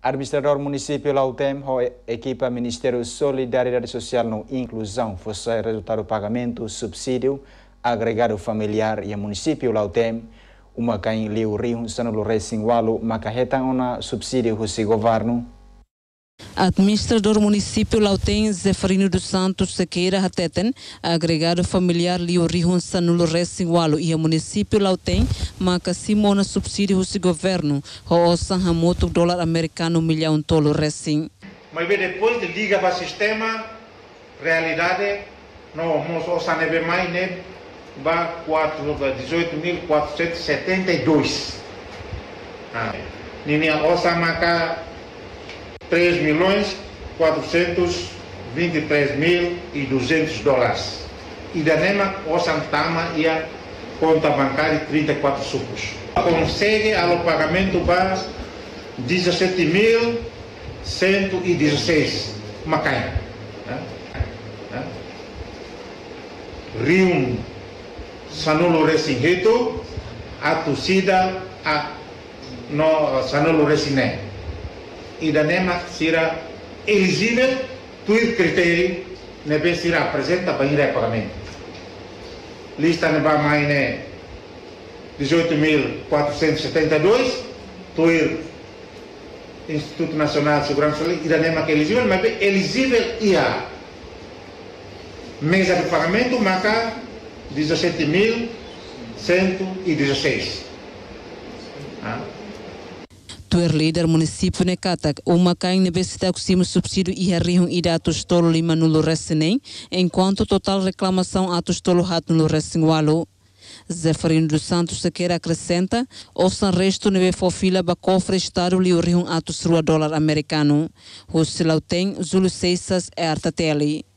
Administrador município Lautem, equipa Ministério Solidariedade Social e Inclusão, foi resultado do pagamento subsídio agregado familiar e município Lautem, uma cain liu rio sanulu resingualo macarreta ona subsídio do governo. Administrador município Lautem Zeferino dos Santos Sequeira Hateten, agregado familiar Liu Rihun Sanulo Resingualo e o município Lautem, marca simona subsídio do governo, o sanhamoto dólar americano milhão tolo recém. Mas depois de liga para o sistema, realidade, nós osanebe mais né, va 18.472. Ninha osamaca 3.423.200 dólares. E da NEMA, o Santama e a conta bancária 34 sucos. Consegue o pagamento para 17.116 Macaé. Rio Sanulo Resingueto, a torcida no Sanulo Resiné. E da NEMA será elegível por critério nebe será apresenta para ir a pagamento. Lista neba mais né 18.472 por Instituto Nacional de Segurança Social e da NEMA que é elegível, mas elegível ia mesa de pagamento marca 17.116. Tuer líder município Nekatak, uma cain necessita que subsídio e arrihum ida atos tolo lima nulo resinem, enquanto total reclamação atos tolo hat nulo resingualo. Zeferino dos Santos Sequeira acrescenta, o san resto neve fofila ba cofre estado li arrihum atos rua dólar americano. O Silautem, Zulu Seisas e Artateli.